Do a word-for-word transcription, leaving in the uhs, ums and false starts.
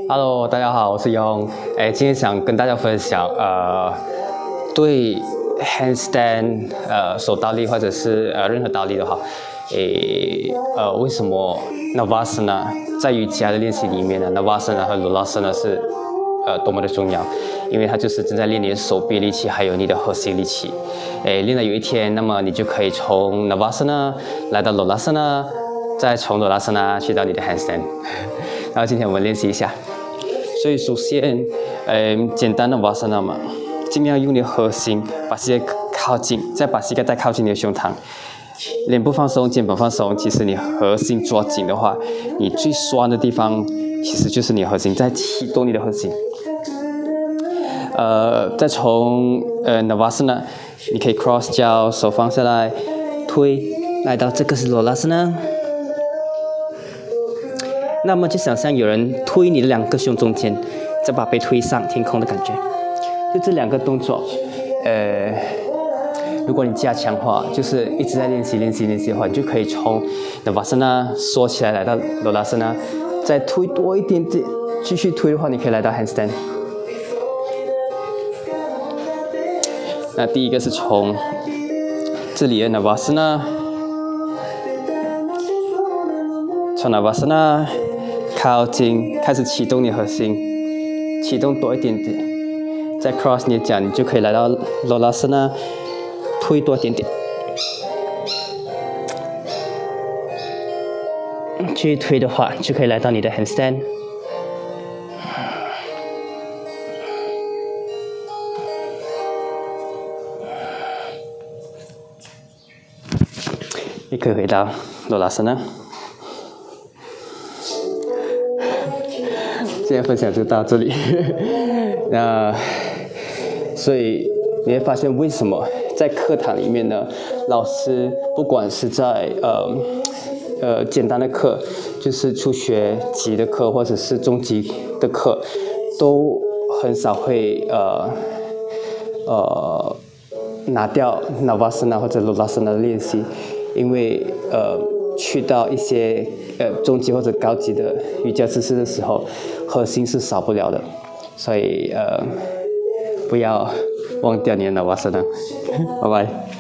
Hello，大家好，我是勇。哎，今天想跟大家分享，呃，对 handstand，呃，手倒立或者是呃任何倒立的话，诶，呃，为什么 Navasana 在瑜伽的练习里面呢 ，Navasana 和 Lulasana 是呃多么的重要？因为它就是正在练你的手臂力气，还有你的核心力气。诶，练到有一天，那么你就可以从 Navasana 来到 Lulasana， 再从 Lulasana 去到你的 handstand。然后今天我们练习一下。所以首先，嗯，简单的 Navasana 嘛，尽量用你的核心把膝盖靠近，再把膝盖再靠近你的胸膛，脸部放松，肩膀放松。其实你核心抓紧的话，你最酸的地方其实就是你的核心，在启动你的核心。呃，再从呃 Navasana， 你可以 cross 脚，手放下来，推，来到这个是 Lulasana。那么就想象有人推你的两个胸中间，再把背推上天空的感觉。就这两个动作，呃，如果你加强的话，就是一直在练习练习练习的话，你就可以从 Navasana 缩起来来到 Lulasana， 再推多一点点，继续推的话，你可以来到 handstand。那第一个是从这里的 Navasana， 从 Navasana 靠近，开始启动你的核心，启动多一点点，再 cross 你的脚，你就可以来到 Lulasana， 推多一点点，继续推的话，就可以来到你的 handstand。你可以回到 Lulasana。今天分享就到这里。那所以你会发现为什么在课堂里面呢，老师不管是在呃呃简单的课，就是初学级的课或者是中级的课，都很少会呃呃拿掉 Navasana 或者 Lulasana 的练习，因为呃去到一些呃中级或者高级的瑜伽姿势的时候，核心是少不了的，所以呃不要忘掉你的 Navasana。拜拜。